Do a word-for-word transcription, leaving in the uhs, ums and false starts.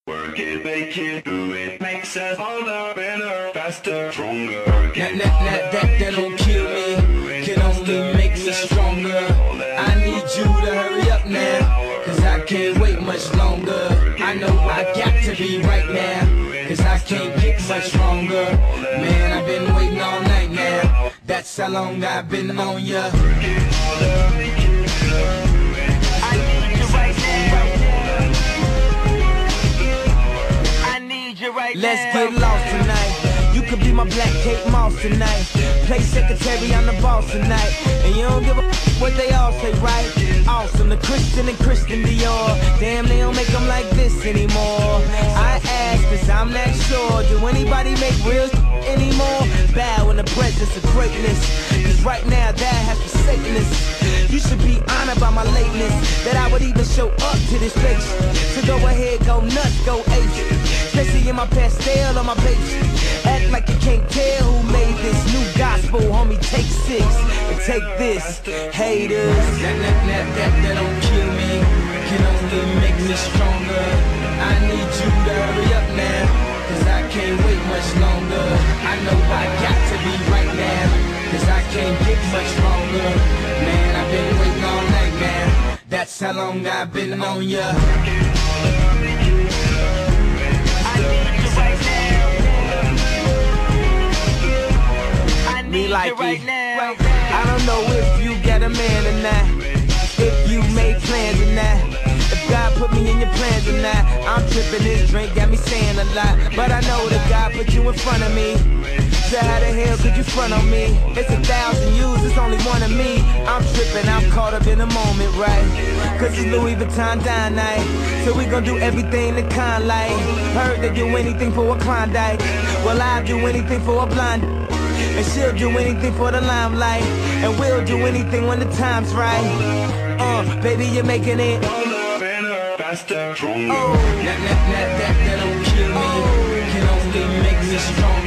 Work it, make it, do it, makes us harder, better, faster, stronger. That, that, that, that, that don't kill me, can only make me stronger. I need you to hurry up now, cause I can't wait much longer. I know I got to be right now, cause I can't get much stronger. Man, I've been waiting all night now, that's how long I've been on ya. Let's get lost tonight. You could be my black Kate Moss tonight. Play secretary, I'm the boss tonight. And you don't give a f what they all say, right? Awesome, the Christian and Christian Dior. Damn, they don't make them like this anymore. I ask, cause I'm not sure. Do anybody make real anymore? Bow in the presence of greatness, cause right now that has forsaken us. You should be honored by my lateness, that I would even show up to this place. So go ahead, go nuts, go ace. Especially in my pastel on my page. Act like you can't tell who made this new gospel, homie. Take six and take this, haters. That, that, that, that, that don't kill me, can only make me stronger. I need you to hurry up now, cause I can't wait much longer. I know I got to be right now, cause I can't get much stronger. Man, I've been waiting all night now, that's how long I've been on ya. Me like right now. I don't know if you got a man or not, if you made plans or not, if God put me in your plans or not. I'm tripping, this drink got me saying a lot, but I know that God put you in front of me. So how the hell could you front on me? It's a thousand yous, it's only one of me. I'm tripping, I'm caught up in the moment, right? Cause it's Louis Vuitton dine night, so we gon' do everything the kind like. Heard they do anything for a Klondike, well I'll do anything for a blonde. And she'll do anything for the limelight, and we'll do anything when the time's right. Uh, baby, you're making it Better, faster, stronger. Oh, that, that, that, that, that don't kill me, can only make me stronger.